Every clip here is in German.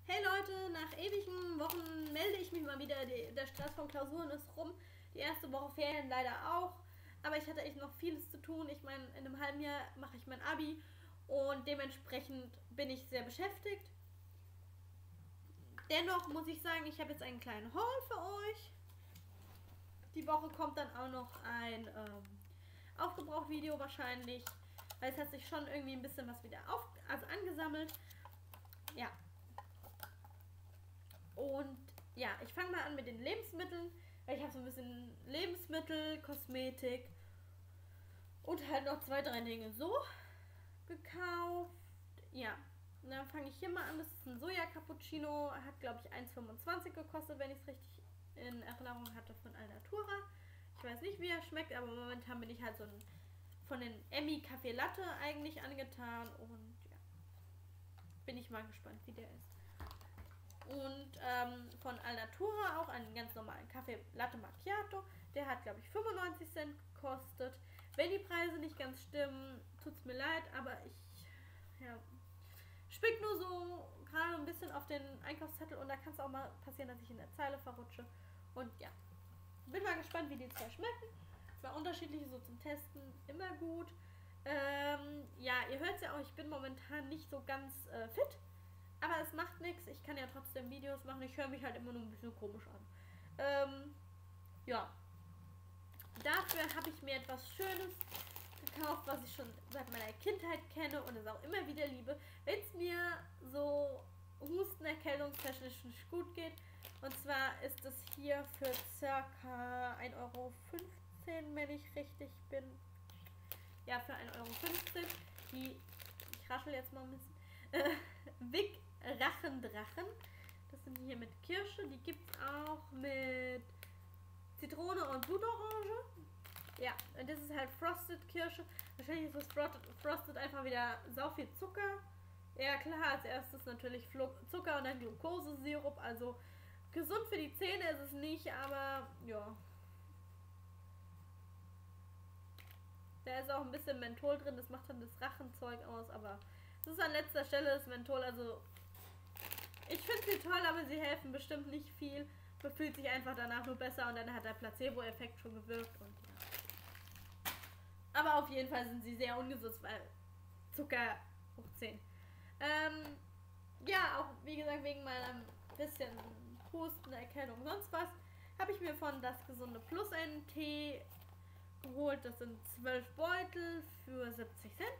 Hey Leute, nach ewigen Wochen melde ich mich mal wieder. Der Stress von Klausuren ist rum. Die erste Woche Ferien leider auch. Aber ich hatte echt noch vieles zu tun. Ich meine, in einem halben Jahr mache ich mein Abi und dementsprechend bin ich sehr beschäftigt. Dennoch muss ich sagen, ich habe jetzt einen kleinen Haul für euch. Die Woche kommt dann auch noch ein Aufgebraucht-Video wahrscheinlich, weil es hat sich schon irgendwie ein bisschen was wieder angesammelt. Ja. Und ja, ich fange mal an mit den Lebensmitteln, weil ich habe so ein bisschen Lebensmittel, Kosmetik und halt noch zwei, drei Dinge so gekauft. Ja, und dann fange ich hier mal an. Das ist ein Soja-Cappuccino, hat glaube ich 1,25 gekostet, wenn ich es richtig in Erinnerung hatte, von Alnatura. Ich weiß nicht, wie er schmeckt, aber momentan bin ich halt so ein von den Emmy Kaffee Latte eigentlich angetan und ja, bin ich mal gespannt, wie der ist. Und von Alnatura auch einen ganz normalen Kaffee Latte Macchiato. Der hat, glaube ich, 95 Cent gekostet. Wenn die Preise nicht ganz stimmen, tut es mir leid, aber ja, spickt nur so gerade ein bisschen auf den Einkaufszettel und da kann es auch mal passieren, dass ich in der Zeile verrutsche. Und ja, bin mal gespannt, wie die zwei schmecken. Zwei unterschiedliche so zum Testen, immer gut. Ja, ihr hört es ja auch, ich bin momentan nicht so ganz fit. Aber es macht nichts, ich kann ja trotzdem Videos machen, ich höre mich halt immer nur ein bisschen komisch an. Ja, dafür habe ich mir etwas Schönes gekauft, was ich schon seit meiner Kindheit kenne und es auch immer wieder liebe, wenn es mir so Husten, erkältungstechnisch nicht gut geht. Und zwar ist es hier für circa 1,15 €, wenn ich richtig bin. Ja, für 1,15 €. Ich raschel jetzt mal ein bisschen. Wick Rachendrachen. Das sind hier mit Kirsche. Die gibt es auch mit Zitrone und Blutorange. Ja, und das ist halt Frosted Kirsche. Wahrscheinlich ist das Frosted einfach wieder sau viel Zucker. Ja klar, als erstes natürlich Zucker und dann Glukosesirup. Also gesund für die Zähne ist es nicht, aber ja. Da ist auch ein bisschen Menthol drin, das macht dann das Rachenzeug aus, aber das ist an letzter Stelle das Menthol, also ich finde sie toll, aber sie helfen bestimmt nicht viel. Man fühlt sich einfach danach nur besser und dann hat der Placebo-Effekt schon gewirkt und ja. Aber auf jeden Fall sind sie sehr ungesund, weil Zucker hoch 10. Ja, auch wie gesagt, wegen meinem bisschen Husten, Erkältung und sonst was, habe ich mir von Das Gesunde Plus einen Tee geholt. Das sind 12 Beutel für 70 Cent.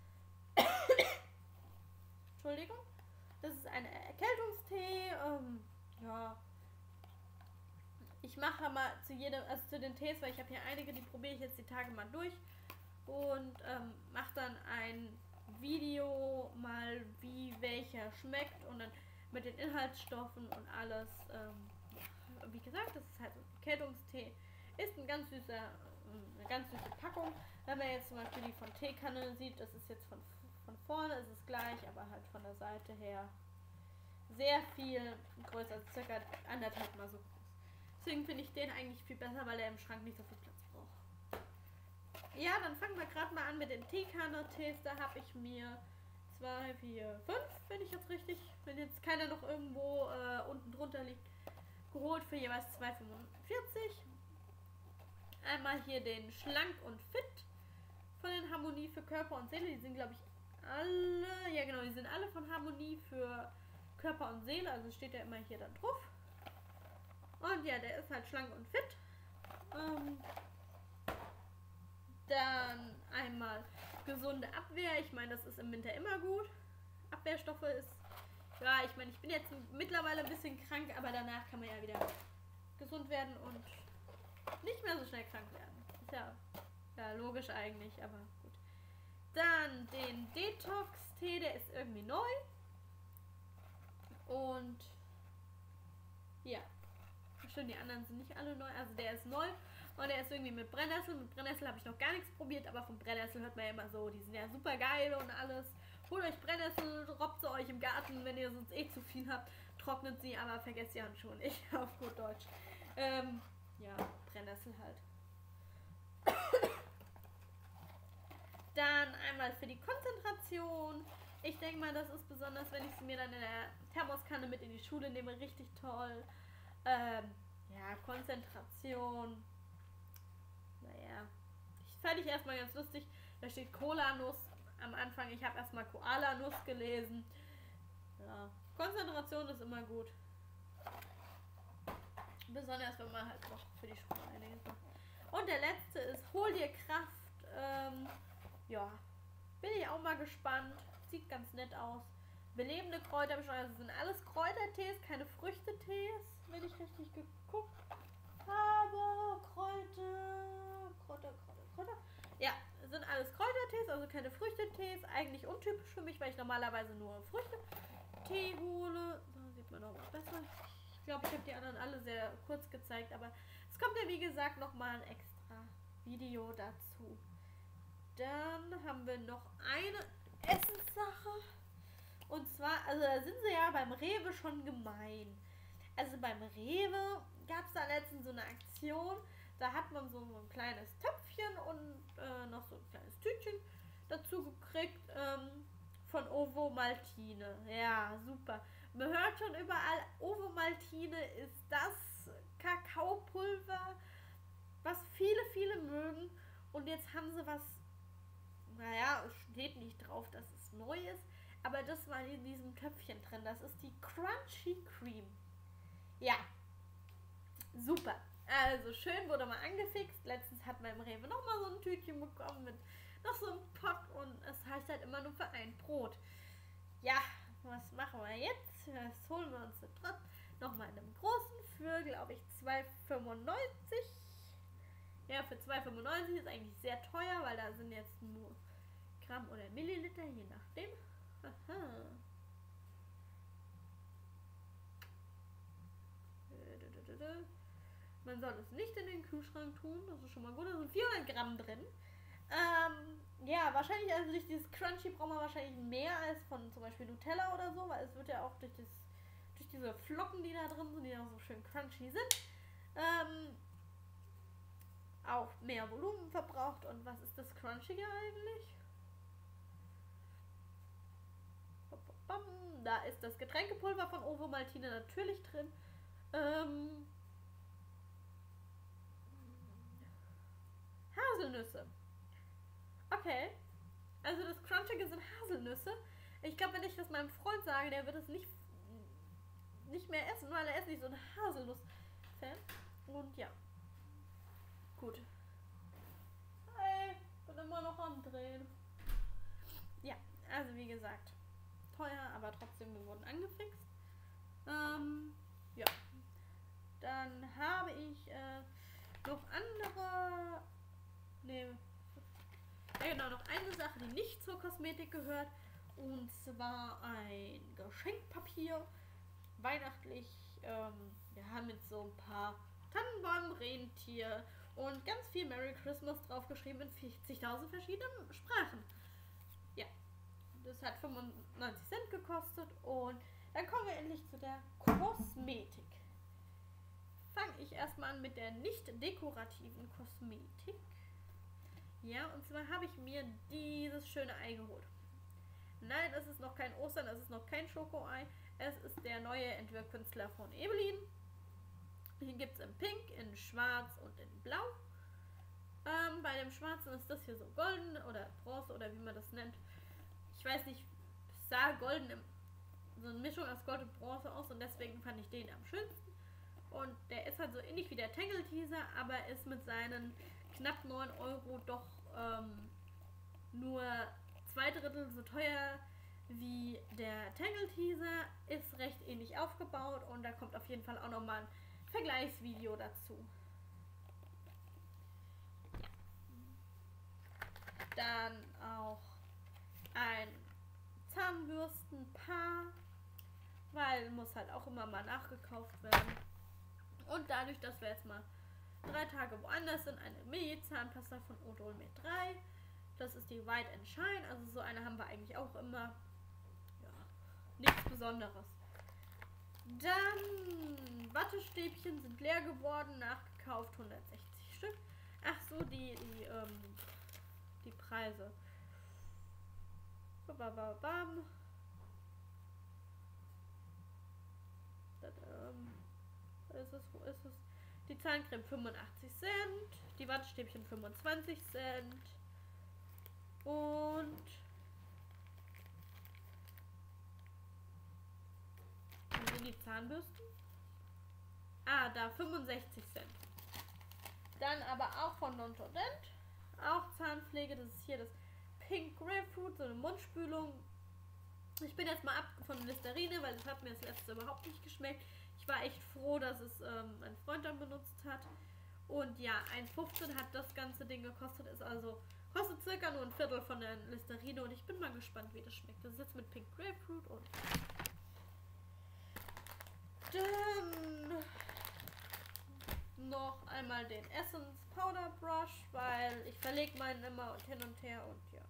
Entschuldigung. Das ist ein Erkältungstee. Ja. Ich mache mal zu den Tees, weil ich habe hier einige, die probiere ich jetzt die Tage mal durch. Und mache dann ein Video mal, wie welcher schmeckt und dann mit den Inhaltsstoffen und alles. Wie gesagt, das ist halt so ein Erkältungstee. Ist eine ganz süße Packung. Wenn man jetzt zum Beispiel die von Teekanne sieht, das ist jetzt von vorne ist es gleich, aber halt von der Seite her sehr viel größer, also circa 1,5 Mal so groß. Deswegen finde ich den eigentlich viel besser, weil er im Schrank nicht so viel Platz braucht. Ja, dann fangen wir gerade mal an mit den Teekanne-Tees. Da habe ich mir 2, 4, 5, wenn ich jetzt richtig, wenn jetzt keiner noch irgendwo unten drunter liegt, geholt für jeweils 2,45. Einmal hier den Schlank und Fit von den Harmonie für Körper und Seele. Die sind, glaube ich, alle, ja genau, die sind alle von Harmonie für Körper und Seele. Also steht ja immer hier dann drauf. Und ja, der ist halt schlank und fit. Dann einmal gesunde Abwehr. Ich meine, das ist im Winter immer gut. Abwehrstoffe ist, ja, ich meine, ich bin jetzt mittlerweile ein bisschen krank, aber danach kann man ja wieder gesund werden und nicht mehr so schnell krank werden. Ist ja logisch eigentlich, aber gut. Dann den Detox-Tee, der ist irgendwie neu. Und ja, stimmt, die anderen sind nicht alle neu. Also der ist neu und der ist irgendwie mit Brennnessel. Mit Brennnessel habe ich noch gar nichts probiert, aber von Brennnessel hört man ja immer so, die sind ja super geil und alles. Holt euch Brennnessel, robbt sie euch im Garten, wenn ihr sonst zu viel habt, trocknet sie, aber vergesst die Handschuhe nicht, auf gut Deutsch. Ja, Brennnessel halt. Dann einmal für die Konzentration Ich denke mal, das ist besonders, wenn ich sie mir dann in der Thermoskanne mit in die Schule nehme, richtig toll. Ja, Konzentration. Naja, fand ich erstmal ganz lustig. Da steht Cola-Nuss am Anfang. Ich habe erstmal Koala-Nuss gelesen. Ja, Konzentration ist immer gut. Besonders wenn man halt noch für die Schule einiges macht. Und der letzte ist Hol dir Kraft. Ja, bin ich auch mal gespannt. Sieht ganz nett aus. Belebende Kräuter, also sind alles Kräutertees, keine Früchtetees, wenn ich richtig geguckt habe. Kräuter. Ja, sind alles Kräutertees, also keine Früchtetees. Eigentlich untypisch für mich, weil ich normalerweise nur Früchtetee hole. So sieht man noch mal besser. Ich glaube, ich habe die anderen alle sehr kurz gezeigt, aber es kommt ja wie gesagt nochmal ein extra Video dazu. Dann haben wir noch eine Essenssache. Und zwar, also da sind sie ja beim Rewe schon gemein. Also beim Rewe gab es da letztens so eine Aktion. Da hat man so ein kleines Töpfchen und noch so ein kleines Tütchen dazu gekriegt von Ovo Maltine. Ja, super. Man hört schon überall, Ovo Maltine ist das Kakaopulver, was viele mögen. Und jetzt haben sie was, naja, es steht nicht drauf, dass es neu ist, aber das war in diesem Töpfchen drin. Das ist die Crunchy Cream. Ja, super. Also schön, wurde mal angefixt. Letztens hat mein Rewe nochmal so ein Tütchen bekommen mit noch so einem Pott und es heißt halt immer nur für ein Brot. Ja, was machen wir jetzt? Das holen wir uns nochmal in einem großen für, glaube ich, 2,95. Ja, für 2,95 ist eigentlich sehr teuer, weil da sind jetzt nur Gramm oder Milliliter, je nachdem. Aha. Man soll es nicht in den Kühlschrank tun, das ist schon mal gut. Da sind 400 Gramm drin. Ja, wahrscheinlich, also durch dieses Crunchy braucht man wahrscheinlich mehr als von zum Beispiel Nutella oder so, weil es wird ja auch durch diese Flocken, die da drin sind, die auch so schön crunchy sind, auch mehr Volumen verbraucht. Und was ist das Crunchige eigentlich? Da ist das Getränkepulver von Ovo Maltine natürlich drin. Haselnüsse. Okay. Also das Crunchige sind Haselnüsse. Ich glaube, wenn ich das meinem Freund sage, der wird es nicht mehr essen, weil er ist nicht so ein Haselnuss-Fan. Und ja. Gut. Hey, bin immer noch am Drehen. Ja, also wie gesagt, teuer, aber trotzdem, wir wurden angefixt. Ja. Dann habe ich noch andere. Ne. Ja, genau, noch eine Sache, die nicht zur Kosmetik gehört. Und zwar ein Geschenkpapier. Weihnachtlich. Wir haben jetzt so ein paar Tannenbaum, Rentier und ganz viel Merry Christmas draufgeschrieben in 50.000 verschiedenen Sprachen. Ja. Das hat 95 Cent gekostet. Und dann kommen wir endlich zu der Kosmetik. Fange ich erstmal an mit der nicht dekorativen Kosmetik. Ja, und zwar habe ich mir dieses schöne Ei geholt. Nein, es ist noch kein Ostern, es ist noch kein Schokoei. Es ist der neue Entwirrkünstler von Ebelin. Den gibt es in Pink, in Schwarz und in Blau. Bei dem Schwarzen ist das hier so golden oder Bronze oder wie man das nennt. Ich weiß nicht, es sah golden, so eine Mischung aus Gold und Bronze aus und deswegen fand ich den am schönsten. Und der ist halt so ähnlich wie der Tangle Teaser, aber ist mit seinen knapp 9 Euro doch nur 2/3 so teuer wie der Tangle Teaser. Ist recht ähnlich aufgebaut und da kommt auf jeden Fall auch nochmal ein Vergleichsvideo dazu. Ja. Dann auch ein Zahnbürstenpaar, weil muss halt auch immer mal nachgekauft werden. Und dadurch, dass wir jetzt mal 3 Tage woanders sind, eine Mini-Zahnpasta von Odol mit 3. Das ist die White and Shine, also so eine haben wir eigentlich auch immer. Ja, nichts Besonderes. Dann Wattestäbchen sind leer geworden, nachgekauft 160 Stück. Ach so, die Preise. Bam. Wo ist es? Die Zahncreme 85 Cent. Die Wattestäbchen 25 Cent. Und wo sind die Zahnbürsten? Ah, da 65 Cent. Dann aber auch von Nontodent. Auch Zahnpflege. Das ist hier das Pink Grapefruit, so eine Mundspülung. Ich bin jetzt mal ab von Listerine, weil das hat mir das letzte überhaupt nicht geschmeckt. Ich war echt froh, dass es mein Freund dann benutzt hat. Und ja, 1,15 hat das ganze Ding gekostet. Kostet circa nur ein Viertel von der Listerine. Und ich bin mal gespannt, wie das schmeckt. Das ist jetzt mit Pink Grapefruit und dann noch einmal den Essence Powder Brush, weil ich verlege meinen immer hin und her und ja.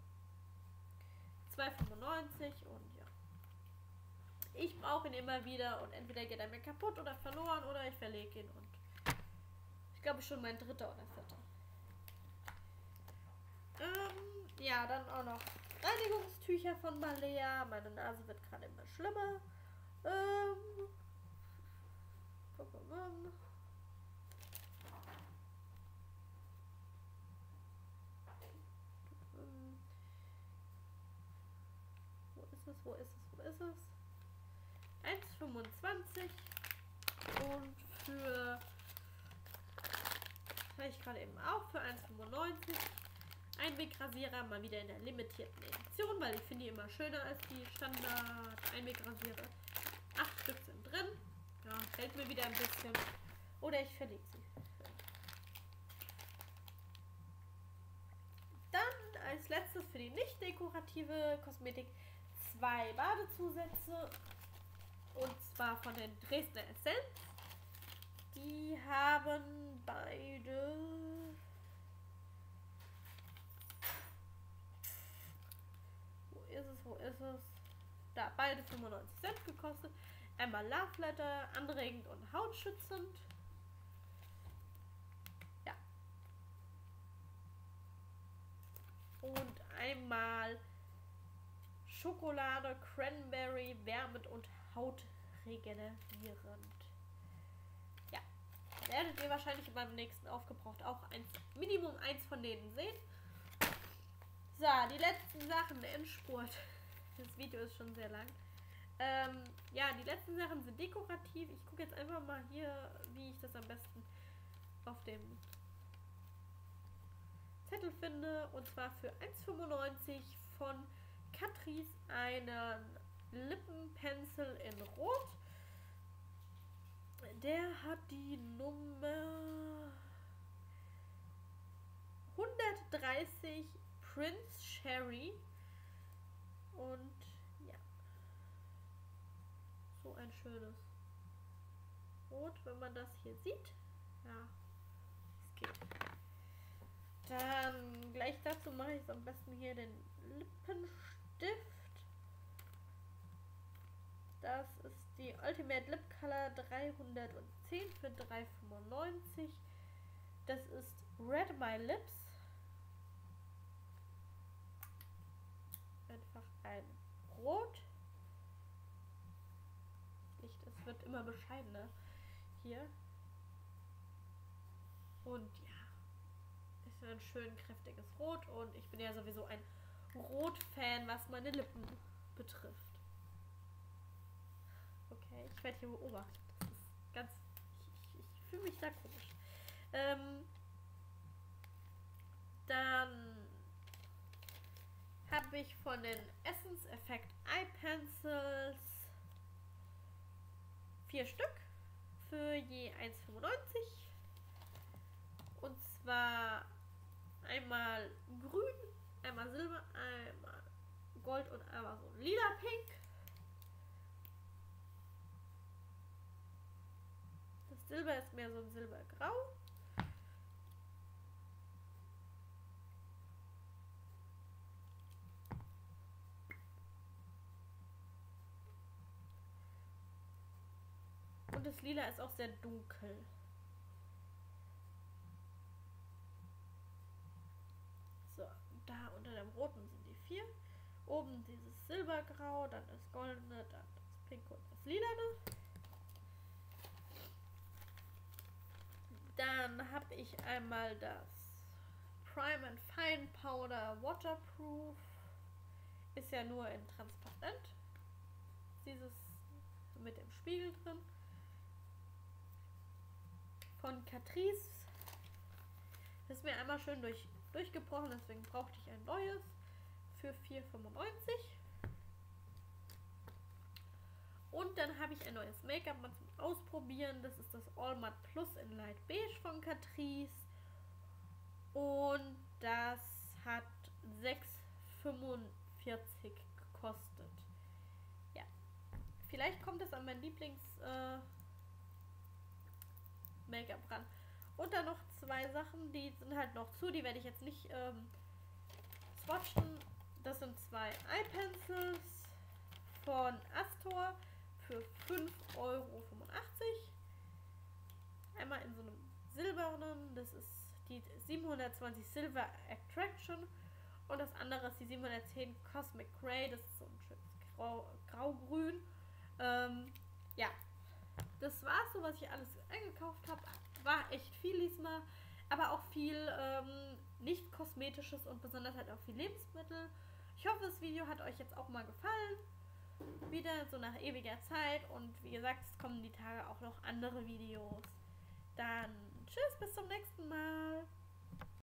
2,95 und ja. Ich brauche ihn immer wieder und entweder geht er mir kaputt oder verloren oder ich verlege ihn und ich glaube schon mein dritter oder vierter. Ja, dann auch noch Reinigungstücher von Balea. Meine Nase wird gerade immer schlimmer. Wo ist es? 1,25 und für habe ich gerade eben auch für 1,95 Einwegrasierer, mal wieder in der limitierten Edition, weil ich finde die immer schöner als die Standard Einwegrasierer. 8 Stück sind drin. Ja, fällt mir wieder ein bisschen. Oder ich verlege sie. Dann als letztes für die nicht dekorative Kosmetik 2 Badezusätze. Und zwar von den Dresdner Essenz. Die haben beide Wo ist es? Da, beide 95 Cent gekostet. Einmal Love Letter, anregend und hautschützend. Ja. Und einmal Schokolade, Cranberry, wärmend und hautregenerierend. Ja. Werdet ihr wahrscheinlich beim nächsten Aufgebraucht auch Minimum eins von denen sehen. So, die letzten Sachen, der Endspurt. Das Video ist schon sehr lang. Ja, die letzten Sachen sind dekorativ. Ich gucke jetzt einfach mal hier, wie ich das am besten auf dem Zettel finde. Und zwar für 1,95 von Catrice einen Lippenpencil in Rot. Der hat die Nummer 130 Prince Cherry. Und ja, so ein schönes Rot, wenn man das hier sieht. Ja, es geht. Dann gleich dazu mache ich am besten hier den Lippenstift. Das ist die Ultimate Lip Color 310 für 3,95. Das ist Red My Lips. Einfach ein Rot. Licht, es wird immer bescheidener hier. Und ja, ist ein schön kräftiges Rot und ich bin ja sowieso ein Rot-Fan, was meine Lippen betrifft. Okay, ich werde hier beobachtet. Das ist ganz. Ich fühle mich da komisch. Dann habe ich von den Essence Effect Eye Pencils 4 Stück für je 1,95. Und zwar einmal grün, einmal silber, einmal gold und einmal so lila pink. Das Silber ist mehr so ein silbergrau. Und das Lila ist auch sehr dunkel. So, da unter dem Roten sind die 4. Oben dieses Silbergrau, dann das Goldene, dann das Pink und das Lilane. Dann habe ich einmal das Prime and Fine Powder Waterproof. Ist ja nur in transparent. Dieses mit dem Spiegel drin. Von Catrice. Das ist mir einmal schön durchgebrochen, deswegen brauchte ich ein neues für 4,95 €. Und dann habe ich ein neues Make-up mal zum Ausprobieren. Das ist das All Matte Plus in Light Beige von Catrice. Und das hat 6,45 € gekostet. Ja. Vielleicht kommt es an mein Lieblings-Make-up ran. Und dann noch 2 Sachen, die sind halt noch zu. Die werde ich jetzt nicht swatchen. Das sind 2 Eye Pencils von Astor für 5,85 €. Einmal in so einem silbernen, das ist die 720 Silver Attraction. Und das andere ist die 710 Cosmic Grey, das ist so ein schönes Grau-Grün. Ja, das war so, was ich alles eingekauft habe. War echt viel diesmal, aber auch viel nicht kosmetisches und besonders halt auch viel Lebensmittel. Ich hoffe, das Video hat euch jetzt auch mal gefallen. Wieder so nach ewiger Zeit und wie gesagt, es kommen die Tage auch noch andere Videos. Dann tschüss, bis zum nächsten Mal.